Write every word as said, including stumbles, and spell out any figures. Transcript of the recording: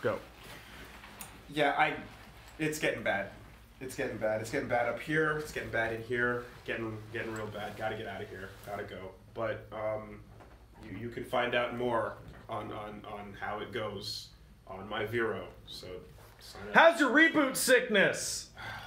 Go. Yeah, I. It's getting bad. It's getting bad. It's getting bad up here. It's getting bad in here. Getting getting real bad. Gotta get out of here. Gotta go. But um, you you can find out more on on on how it goes on my Vero. So sign up. How's your reboot sickness?